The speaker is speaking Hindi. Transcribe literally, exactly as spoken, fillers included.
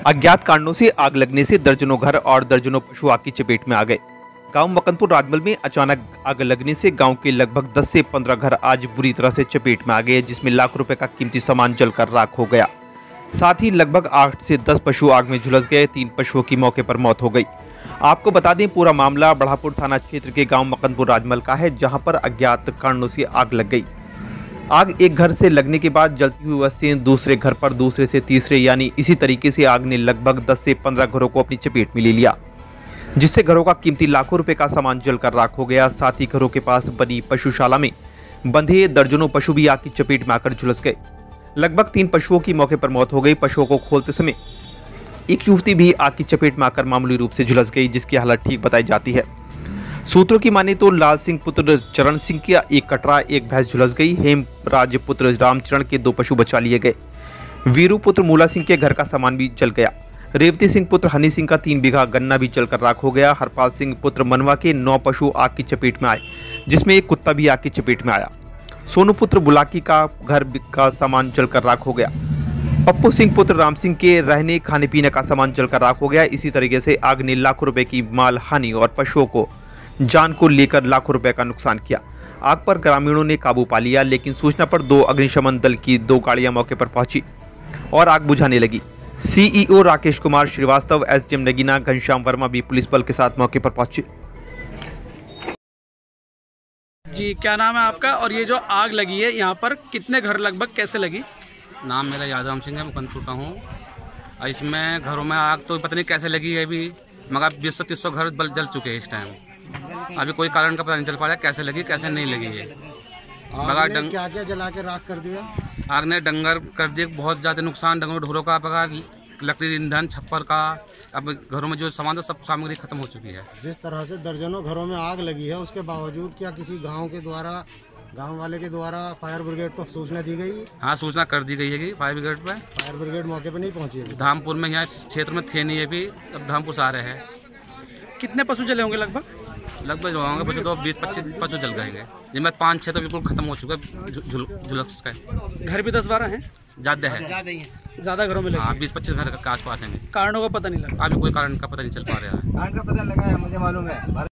अज्ञात कारणों से आग लगने से दर्जनों घर और दर्जनों पशु आग की चपेट में आ गए। गांव मकनपुर राजमल में अचानक आग लगने से गांव के लगभग दस से पंद्रह घर आज बुरी तरह से चपेट में आ गए, जिसमें लाख रुपए का कीमती सामान जलकर राख हो गया। साथ ही लगभग आठ से दस पशु आग में झुलस गए। तीन पशुओं की मौके पर मौत हो गई। आपको बता दें, पूरा मामला बढ़ापुर थाना क्षेत्र के गांव मकनपुर राजमल का है, जहां पर अज्ञात कारणों से आग लग गई। आग एक घर से लगने के बाद जलती हुई वस्तुएं दूसरे घर पर, दूसरे से तीसरे, यानी इसी तरीके से आग ने लगभग दस से पंद्रह घरों को अपनी चपेट में ले लिया, जिससे घरों का कीमती लाखों रुपए का सामान जलकर राख हो गया। साथ ही घरों के पास बनी पशुशाला में बंधे दर्जनों पशु भी आग की चपेट में आकर झुलस गए। लगभग तीन पशुओं की मौके पर मौत हो गई। पशुओं को खोलते समय एक युवती भी आग की चपेट में आकर मामूली रूप से झुलस गई, जिसकी हालत ठीक बताई जाती है। सूत्रों की माने तो लाल सिंह पुत्र चरण सिंह का एक कटरा, एक भैंस झुलस गई। हेमराज पुत्र रामचरण के दो पशु बचा लिए गए। वीरू पुत्र मूला सिंह के घर का सामान भी जल गया। रेवती सिंह पुत्र हनी सिंह का तीन बीघा गन्ना भी जलकर राख हो गया। हरपाल सिंह पुत्र मनवा के नौ पशु आग की चपेट में आए, जिसमें एक कुत्ता भी आग की चपेट में आया। सोनू पुत्र बुलाकी का घर का सामान जलकर राख हो गया। पप्पू सिंह पुत्र राम सिंह के रहने खाने पीने का सामान जलकर राख हो गया। इसी तरीके से आग ने लाखों रुपए की माल हानि और पशुओं को जान को लेकर लाखों रुपए का नुकसान किया। आग पर ग्रामीणों ने काबू पा लिया, लेकिन सूचना पर दो अग्निशमन दल की दो गाड़ियां मौके पर पहुंची और आग बुझाने लगी। सीईओ राकेश कुमार श्रीवास्तव, एसडीएम नगीना घनश्याम वर्मा भी पुलिस बल के साथ मौके पर पहुंचे। जी, क्या नाम है आपका और ये जो आग लगी है यहाँ पर कितने घर लगभग कैसे लगी? नाम मेरा यादराम सिंह है, मैं कनपुर का हूँ। इसमें घरों में आग तो पता नहीं कैसे लगी है, अभी मगर बीस सौ तीस सौ घर जल चुके हैं इस टाइम। अभी कोई कारण का पता नहीं चल पा रहा है कैसे लगी कैसे नहीं लगी है। मगर डंग क्या क्या जला के राख कर दिया? आग ने डंगर कर दिए, बहुत ज़्यादा नुकसान, डंगर ढोरों का, बगैर लकड़ी, ईंधन, छप्पर का। अब घरों में जो सामान था सब सामग्री खत्म हो चुकी है। जिस तरह से दर्जनों घरों में आग लगी है, उसके बावजूद क्या किसी गांव के द्वारा, गांव वाले के द्वारा फायर ब्रिगेड को सूचना दी गई? हाँ, सूचना कर दी गई है फायर ब्रिगेड पे। फायर ब्रिगेड मौके पर नहीं पहुंची है? धामपुर में, यहाँ इस क्षेत्र में थे नहीं अभी, अब धामपुर से आ रहे हैं। कितने पशु जले होंगे लगभग? लगभग जो होंगे पशु तो बीस पच्चीस पशु जल गएंगे, जिनमें पाँच छः तो बिल्कुल खत्म हो चुका है झुलस का। घर भी दस बारह हैं? ज़्यादा है, ज़्यादा घरों में लगे? हाँ, बीस पच्चीस घर के आस पास हैं। कारणों का पता नहीं लगा? अभी कोई कारण का पता नहीं चल पा रहा है। कारण का पता लगा है, मुझे मालूम है।